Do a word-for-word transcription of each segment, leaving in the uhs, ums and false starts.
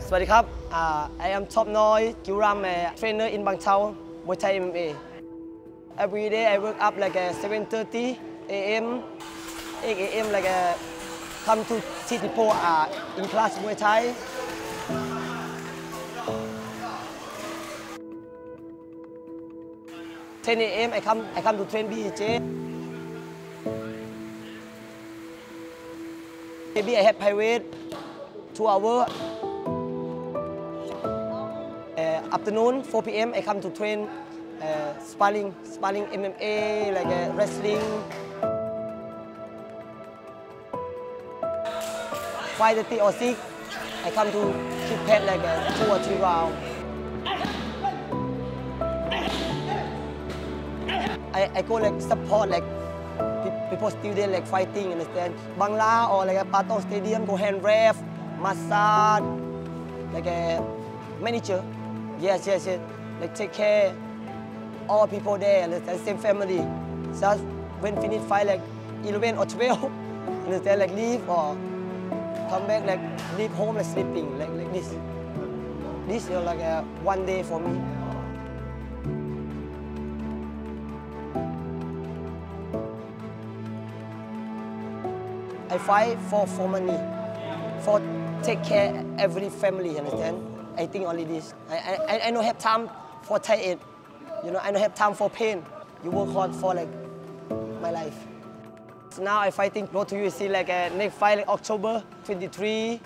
สวัสดีครับ uh, I am Topnoi Kiwram, trainer in Bang Chao, Thai M M A. Every day I wake up like uh, seven thirty A M, eight A M like uh, come to City Po uh, in class Muay Thai. ten A M I come I come to train B J. Maybe I have private two hours. Uh, afternoon four P M I come to train uh, sparring, sparring M M A like uh, wrestling. five thirty or six I come to keep pet like uh, two or three rounds. I, I go like support like people student like fighting, understand? Bangla or like a Patong Stadium go hand ref, massage, like a manager. Yes, yes, yes. Like take care, all people there, understand? Same family. So when finish fight like eleven or twelve, understand? Like leave or come back like leave home like sleeping, like like this. This is like a one day for me. I fight for, for money, for take care every family, understand? I think only this. I, I, I don't have time for Thai aid, you know, I don't have time for pain. You work hard for like my life. So now I fighting Road to U F C like uh, next fight like October twenty-three.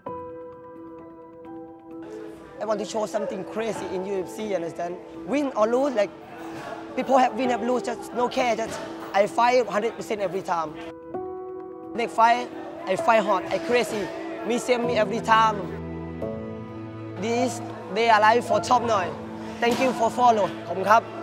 I want to show something crazy in U F C, understand? Win or lose, like people have win, have lose, just no care, just I fight one hundred percent every time. Next fight, I fight hard, I crazy. Me same me every time. This day alive for Topnoi. Thank you for follow. ขอบคุณครับ